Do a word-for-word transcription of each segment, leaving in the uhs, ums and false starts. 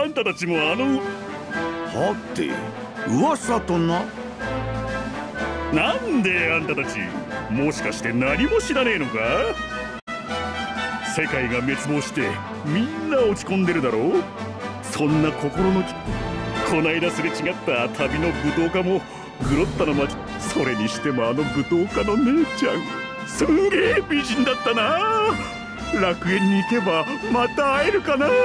あんたたちもあのはて噂とな。 なんであんたたちもしかして何も知らねえのか。世界が滅亡してみんな落ち込んでるだろう。そんな心のきこないだすれ違った旅の武道家もグロッタの町。それにしてもあの武道家の姉ちゃんすんげえ美人だったな。楽園に行けばまた会えるかな。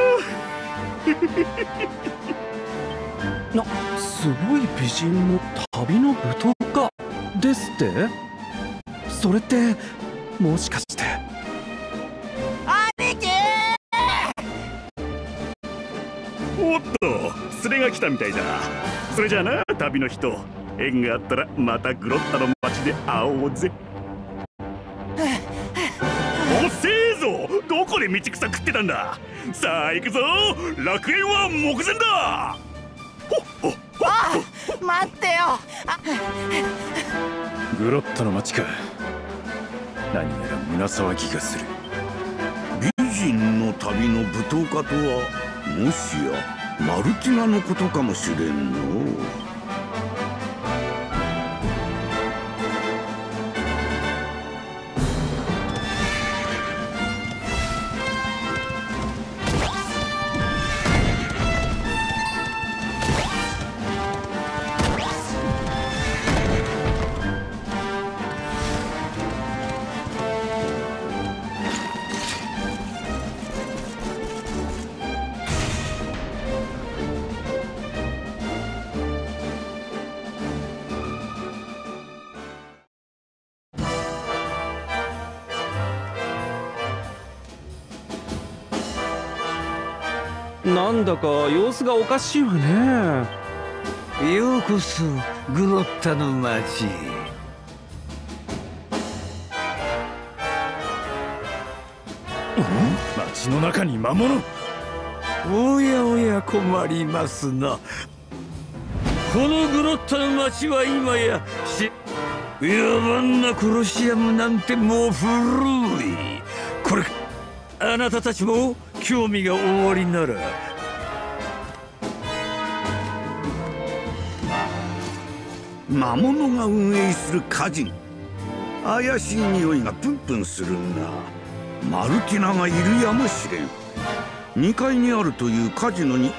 な、すごい美人の旅の舞踏家ですって。それってもしかして兄貴。 おっと連れが来たみたいだ。それじゃあな旅の人、縁があったらまたグロッタの町で会おうぜ。おせえぞ、どこで道草食ってたんだ。さあ行くぞ、楽園は目前だ。ほっほっほっああ、待ってよ。あグロッタの町か。何やら胸騒ぎがする。 美人の旅の舞踏家とはもしやマルティナのことかもしれんの。 なんだか様子がおかしいわね。 ようこそグロッタの町。 町の中に魔物。 おやおや困りますな。このグロッタの町は今やし野蛮なコロシアムなんてもう古い。これあなたたちも興味がおありなら。 魔物が運営するカジノ。怪しい匂いがプンプンするんだ。マルティナがいるやもしれん。にかいにあるというカジノにい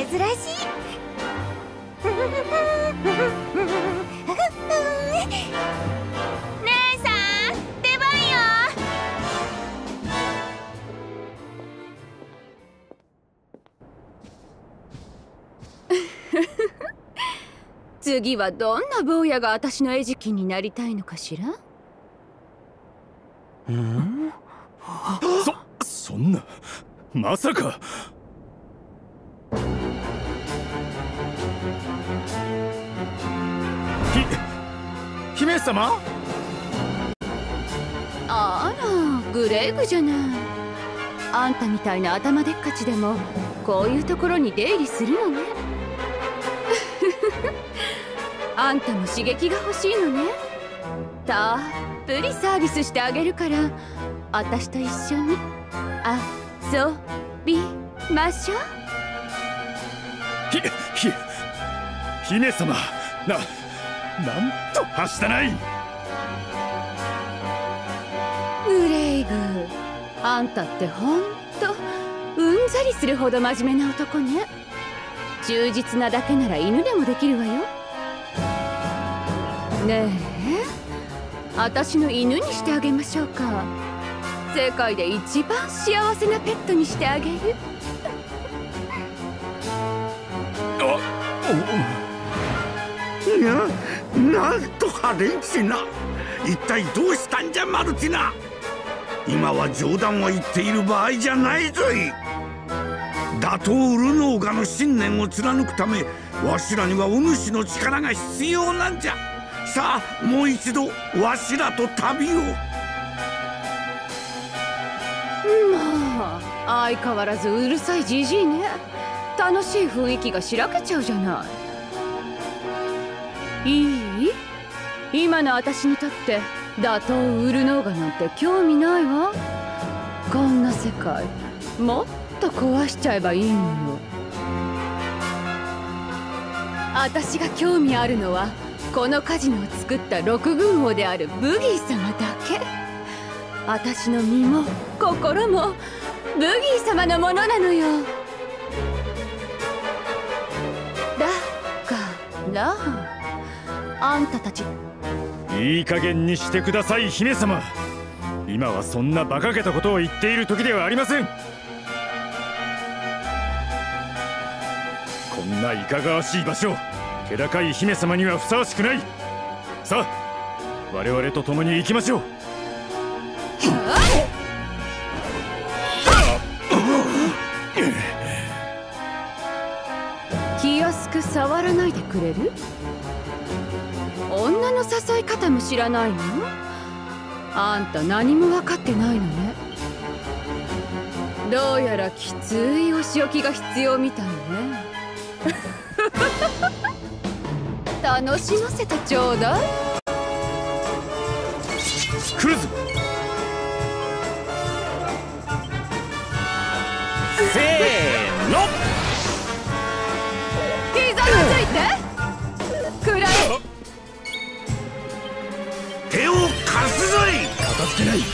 珍しい。姉さん、出番よ。次はどんな坊やが私の餌食になりたいのかしら。 うん？ そ、そんな、まさか。ひ、姫様？ あら、グレイグじゃない。あんたみたいな頭でっかちでもこういうところに出入りするのね。あんたも刺激が欲しいのね。たっぷりサービスしてあげるから、私と一緒に遊びましょう。 ひ、ひ、姫様、な、なんとはしたない。 グレイグ、あんたってほんとうんざりするほど真面目な男ね。忠実なだけなら犬でもできるわよ。ねえ、私の犬にしてあげましょうか。世界で一番幸せなペットにしてあげる。 あ、 な、なんとハレンチな。一体どうしたんじゃマルティナ。今は冗談を言っている場合じゃないぞい。打倒ウルノーガの信念を貫くため、わしらにはお主の力が必要なんじゃ。さあ、もう一度わしらと旅を。 まあ、相変わらずうるさいじじいね。楽しい雰囲気がしらけちゃうじゃない。いい？今の私にとって打倒ウルノーガなんて興味ないわ。こんな世界もっと壊しちゃえばいいのよ。私が興味あるのはこのカジノを作った六軍王であるブギー様だけ。私の身も心もブギー様のものなのよ。だからあんたたち、 いい加減にしてください、姫様。今はそんな馬鹿げたことを言っている時ではありません。こんないかがわしい場所、気高い姫様にはふさわしくない。さあ、我々と共に行きましょう。 気安く触らないでくれる？女の誘い方も知らないの？あんた何も分かってないのね。どうやらきついお仕置きが必要みたいね。楽しませてちょうだい。 来るぞ。せーの。 膝がついてくらい。 手を貸すぞい。 片付けない。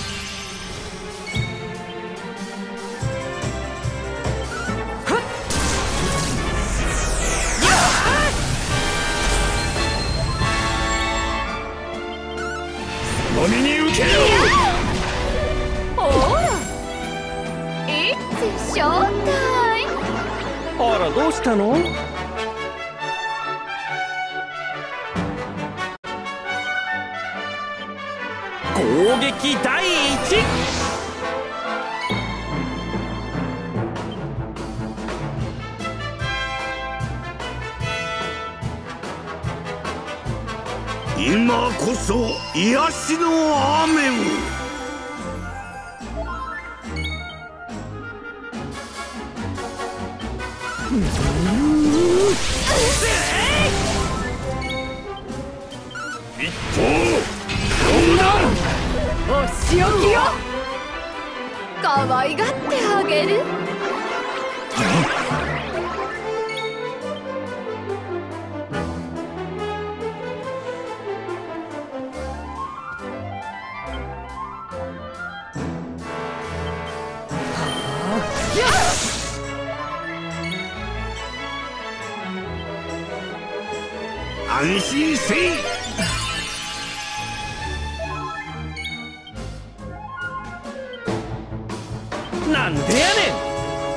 その身に受けよう。 ほら、いつショータイム。 あら、どうしたの？攻撃第一。 今こそ癒しの雨を。 一刀どうだ。 お仕置きよ。可愛がってあげる。 安心せい。 なんでやねん。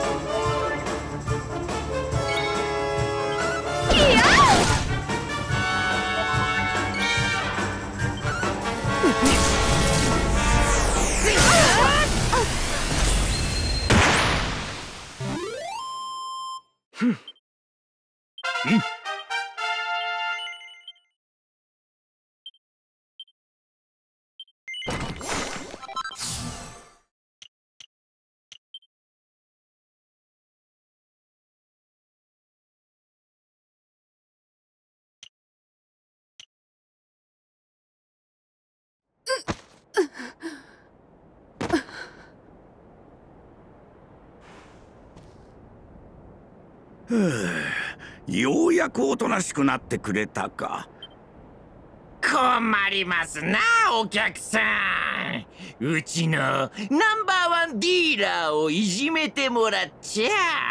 ようやくおとなしくなってくれたか。 困りますなお客さん。うちのナンバーワンディーラーをいじめてもらっちゃ。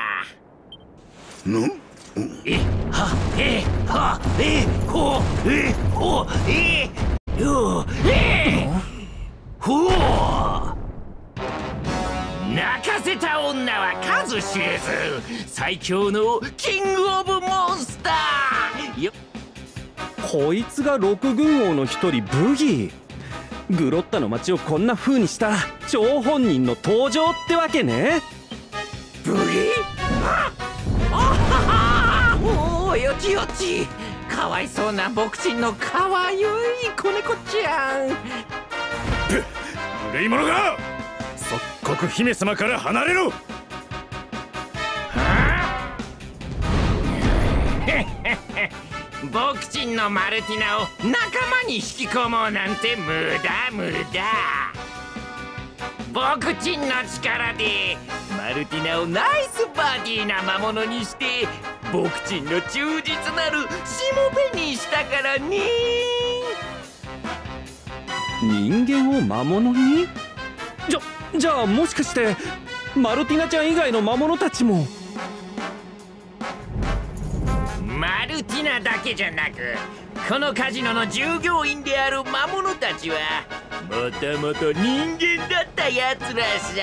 ん？ えはえはえほえほえよえほ泣かせた女は数知れず最強のキングオブモンスターよ。 こいつが六軍王の一人ブギー。グロッタの町をこんな風にした張本人の登場ってわけね。 ブギー？ああはは、おおよちよち。かわいそうな牧人のかわゆい子猫ちゃん。 無礼者が即刻姫様から離れろ。 牧人のマルティナを仲間に引き込もうなんて無駄無駄。牧人の力でマルティナをナイスバディな魔物にして牧人の忠実なるしもべにしたからね。 人間を魔物に？じゃじゃあもしかしてマルティナちゃん以外の魔物たちも？ マルティナだけじゃなくこのカジノの従業員である魔物たちはもともと人間だったやつらさ。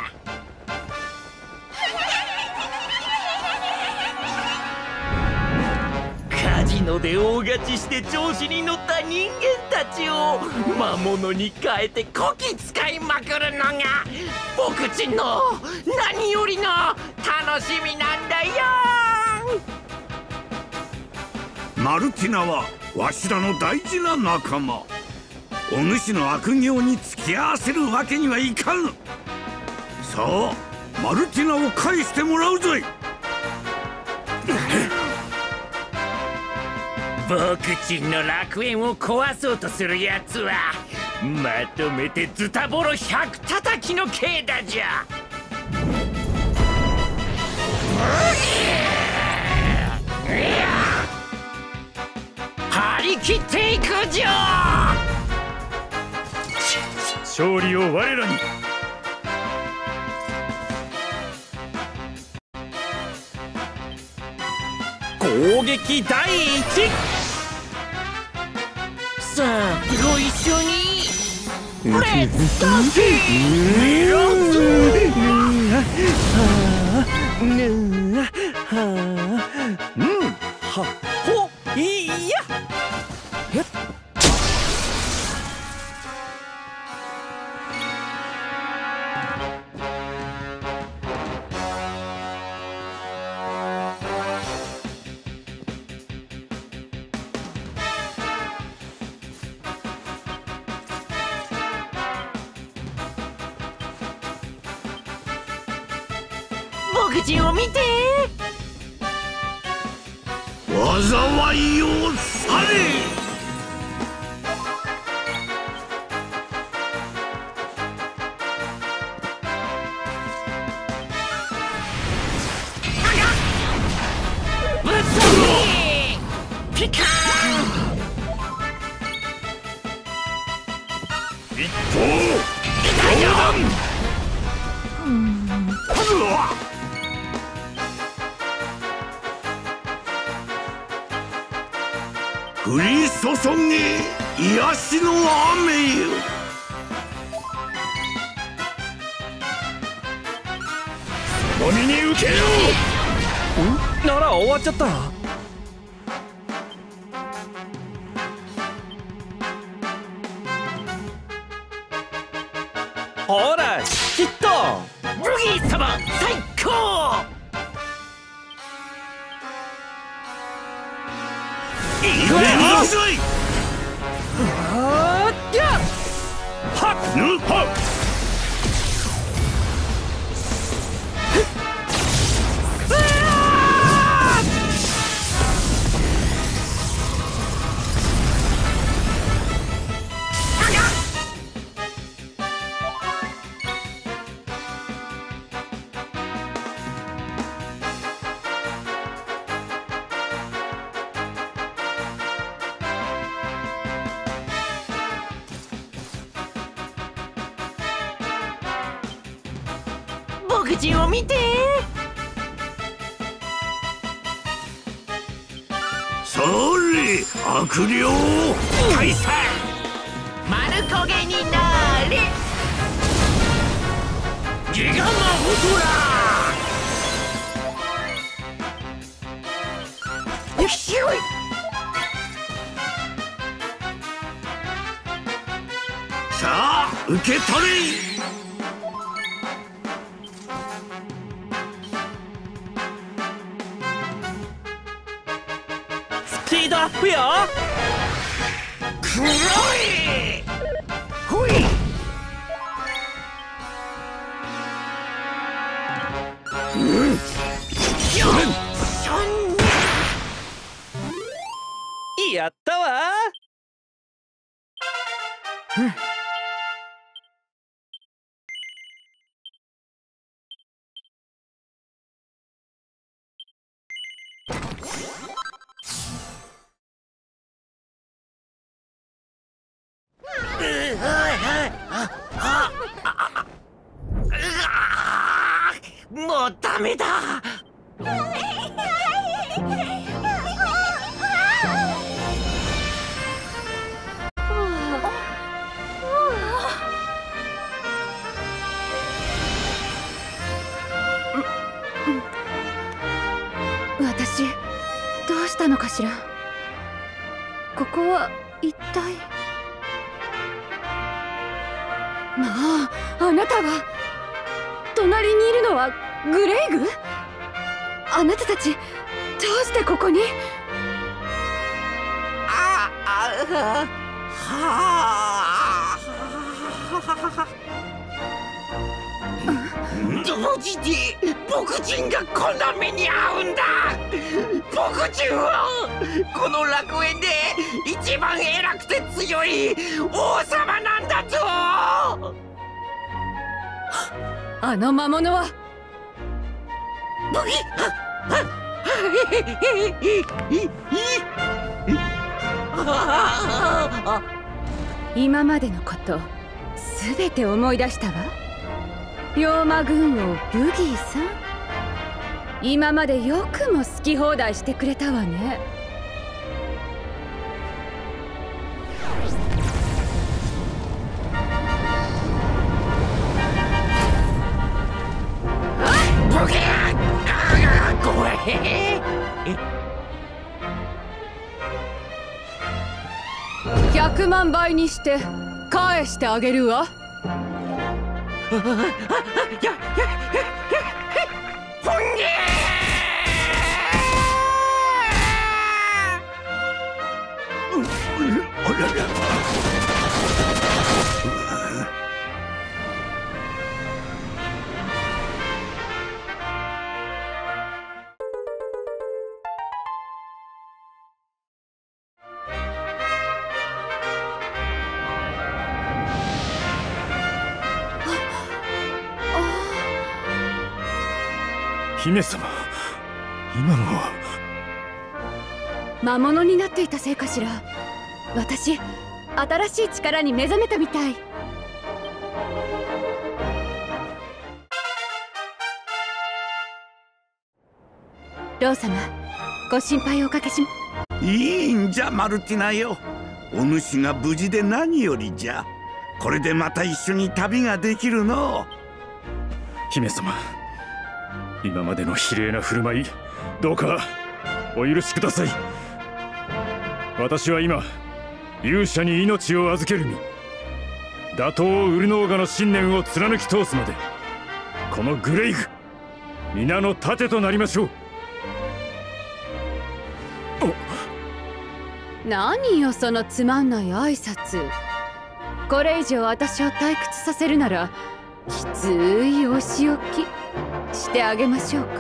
カジノで大勝ちして調子に乗った人間たちを魔物に変えてこき使いまくるのが僕ちんの何よりの楽しみなんだよ。 マルティナはわしらの大事な仲間。お主の悪行に付き合わせるわけにはいかぬ。さあマルティナを返してもらうぞい。 僕ちんの楽園を壊そうとするやつはまとめてズタボロ百叩きの刑だじゃ。張り切っていくじゃ。 勝利を我らに。 攻撃第一。 さあご一緒にレッツダンス。 はほいや。 僕ちんを見て。 災いを去れ。 ぶっ飛びピカーン。 一刀痛いよ。 不げ癒しの雨よ。 お身に受けよんなら終わっちゃった。ほらヒット。 ブギー様最高。 いくぜ面白い。 あーっやはっぬはっ僕ちを見て。 それ悪霊退散。 丸焦げになれ。ギガマホトラ。よしよい。 さあ受け取れ。 スピードアップよ。 黒い。ほい。うん。よっしゃん。 やったわ。うんもうダメだ。 私どうしたのかしら。ここは一体。まあ、あなたは隣にいるのはグレイグ？あなたたちどうしてここに？ ああはあ。どうして僕人がこんな目に遭うんだ。僕人はこの楽園で一番偉くて強い王様なんだぞ。 あの魔物はブギ今までのことすべて思い出したわ。妖魔軍王ブギーさん、今までよくも好き放題してくれたわね。 ブギーごめん。 ひゃくまん倍にして返してあげるわ。 ややややブンギー。あらら。 姫様、今のは魔物になっていたせいかしら。私新しい力に目覚めたみたい。ロー様、ご心配をおかけし。 いいんじゃマルティナよ。 お主が無事で何よりじゃ。これでまた一緒に旅ができるの。 姫様、今までの非礼な振る舞い、どうかお許しください。私は今勇者に命を預ける身、打倒ウルノーガの信念を貫き通すまで、このグレイグ皆の盾となりましょう。 何よそのつまんない挨拶。これ以上私を退屈させるならきついお仕置きしてあげましょうか。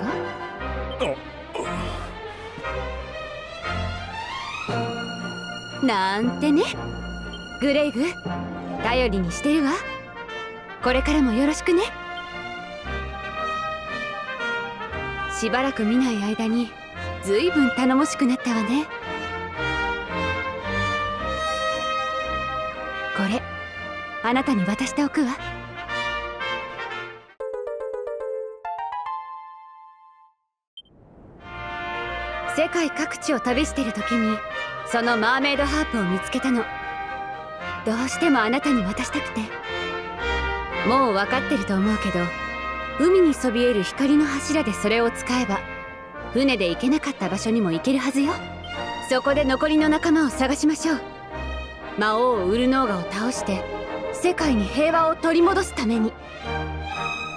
なんてね。グレイグ、頼りにしてるわ。これからもよろしくね。しばらく見ない間にずいぶん頼もしくなったわね。これあなたに渡しておくわ。世界各地を旅してる時にそのマーメイドハープを見つけたの。どうしてもあなたに渡したくて。もう分かってると思うけど、海にそびえる光の柱でそれを使えば船で行けなかった場所にも行けるはずよ。そこで残りの仲間を探しましょう。魔王ウルノーガを倒して世界に平和を取り戻すために。